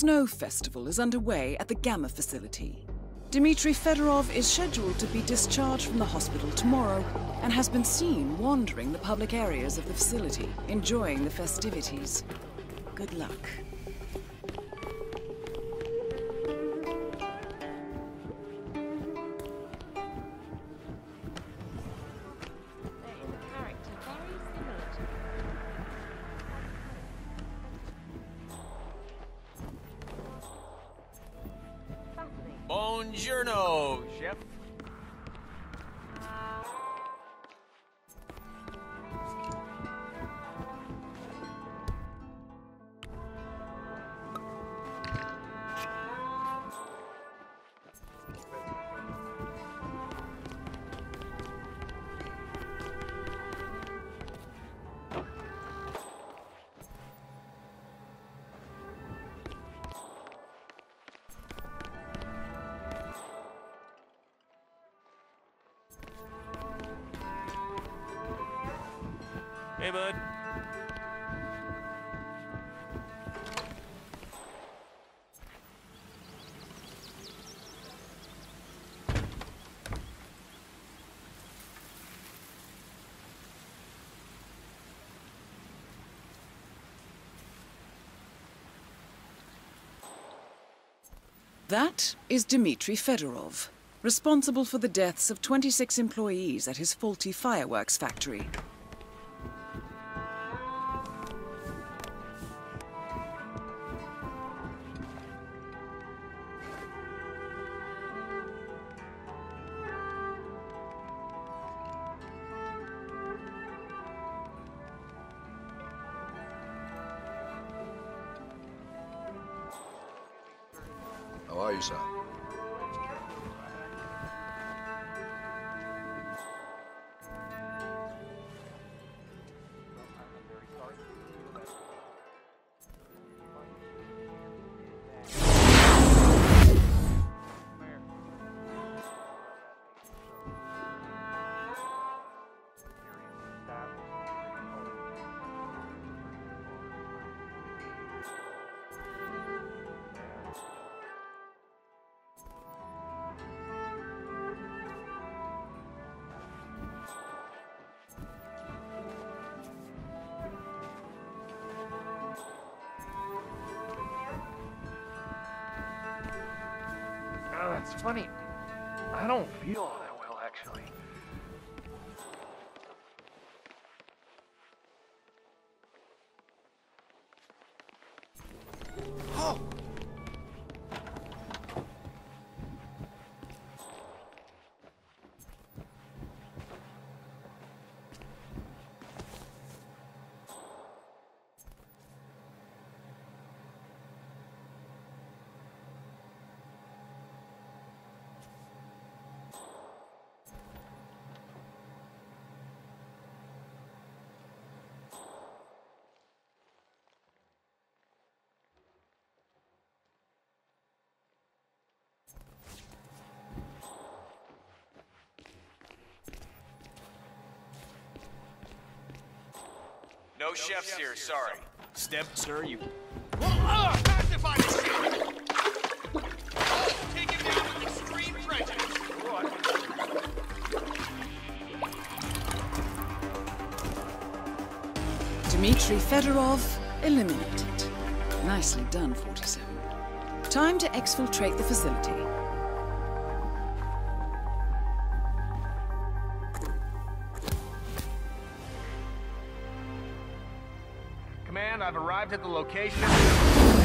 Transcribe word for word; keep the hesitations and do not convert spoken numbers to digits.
Snow Festival is underway at the Gamma facility. Dmitry Fedorov is scheduled to be discharged from the hospital tomorrow and has been seen wandering the public areas of the facility, enjoying the festivities. Good luck. Buongiorno, chef. Hey, bud. That is Dmitry Fedorov, responsible for the deaths of twenty-six employees at his faulty fireworks factory. How are you, sir? Oh, that's funny. I don't feel all that well, actually. Oh! No chefs here, sorry. Step, sir, you... Ah! Pacify this shit! Take him down with extreme prejudice! Dmitry Fedorov eliminated. Nicely done, forty-seven. Time to exfiltrate the facility. Command, I've arrived at the location.